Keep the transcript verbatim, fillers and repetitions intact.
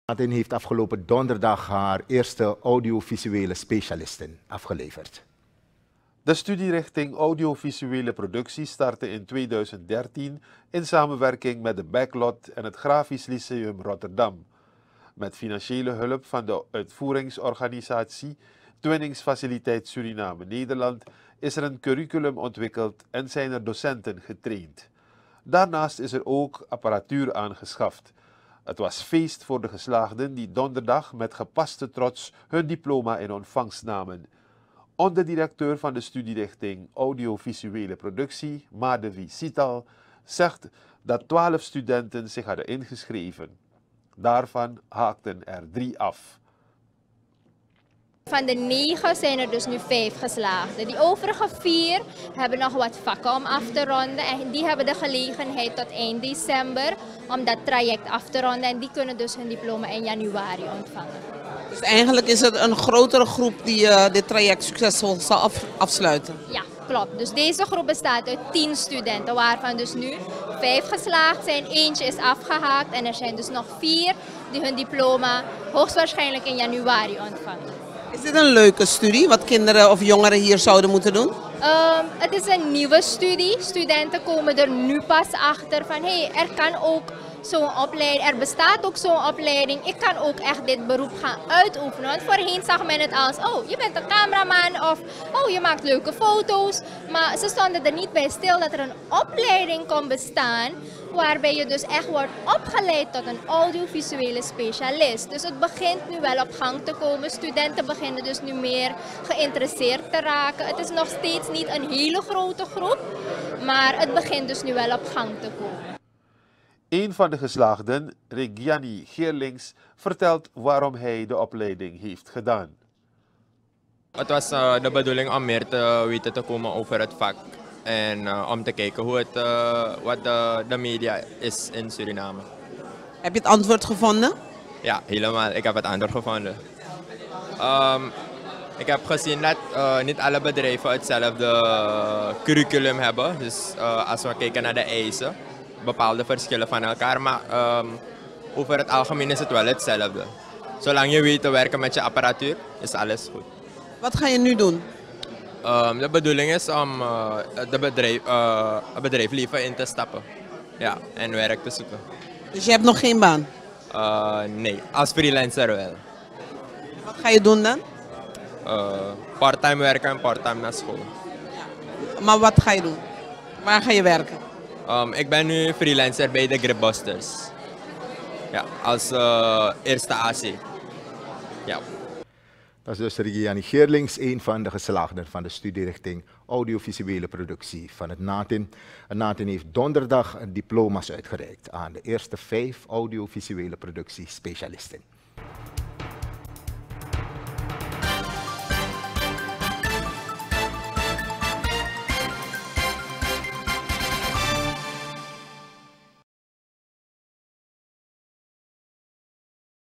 Natin heeft afgelopen donderdag haar eerste audiovisuele specialisten afgeleverd. De studierichting audiovisuele productie startte in tweeduizend dertien in samenwerking met de Backlot en het Grafisch Lyceum Rotterdam. Met financiële hulp van de uitvoeringsorganisatie Twinningsfaciliteit Suriname-Nederland is er een curriculum ontwikkeld en zijn er docenten getraind. Daarnaast is er ook apparatuur aangeschaft. Het was feest voor de geslaagden die donderdag met gepaste trots hun diploma in ontvangst namen. Onderdirecteur van de studierichting Audiovisuele Productie, Madhavi Sital, zegt dat twaalf studenten zich hadden ingeschreven. Daarvan haakten er drie af. Van de negen zijn er dus nu vijf geslaagden. Die overige vier hebben nog wat vakken om af te ronden. En die hebben de gelegenheid tot eind december om dat traject af te ronden. En die kunnen dus hun diploma in januari ontvangen. Dus eigenlijk is het een grotere groep die uh, dit traject succesvol zal af, afsluiten? Ja, klopt. Dus deze groep bestaat uit tien studenten, waarvan dus nu vijf geslaagd zijn. Eentje is afgehaakt en er zijn dus nog vier die hun diploma hoogstwaarschijnlijk in januari ontvangen. Is dit een leuke studie, wat kinderen of jongeren hier zouden moeten doen? Um, het is een nieuwe studie. Studenten komen er nu pas achter van hé, hey, er kan ook zo'n opleiding, er bestaat ook zo'n opleiding. Ik kan ook echt dit beroep gaan uitoefenen. Want voorheen zag men het als, oh, je bent een cameraman of oh, je maakt leuke foto's. Maar ze stonden er niet bij stil dat er een opleiding kon bestaan waarbij je dus echt wordt opgeleid tot een audiovisuele specialist. Dus het begint nu wel op gang te komen. Studenten beginnen dus nu meer geïnteresseerd te raken. Het is nog steeds niet een hele grote groep, maar het begint dus nu wel op gang te komen. Een van de geslaagden, Regiani Geerlings, vertelt waarom hij de opleiding heeft gedaan. Het was uh, de bedoeling om meer te weten te komen over het vak en uh, om te kijken hoe het, uh, wat de, de media is in Suriname. Heb je het antwoord gevonden? Ja, helemaal. Ik heb het antwoord gevonden. Um, ik heb gezien dat uh, niet alle bedrijven hetzelfde curriculum hebben. Dus uh, als we kijken naar de eisen, bepaalde verschillen van elkaar, maar um, over het algemeen is het wel hetzelfde. Zolang je weet te werken met je apparatuur, is alles goed. Wat ga je nu doen? Um, de bedoeling is om uh, de bedrijf, uh, het bedrijfsleven in te stappen, ja, en werk te zoeken. Dus je hebt nog geen baan? Uh, nee, als freelancer wel. Wat ga je doen dan? Uh, parttime werken en parttime naar school. Ja. Maar wat ga je doen? Waar ga je werken? Um, ik ben nu freelancer bij de Gripbusters. Ja, als uh, eerste A C. Ja. Dat is dus Regiani Geerlings, een van de geslaagden van de studierichting audiovisuele productie van het NATIN. Het NATIN heeft donderdag diploma's uitgereikt aan de eerste vijf audiovisuele productie specialisten.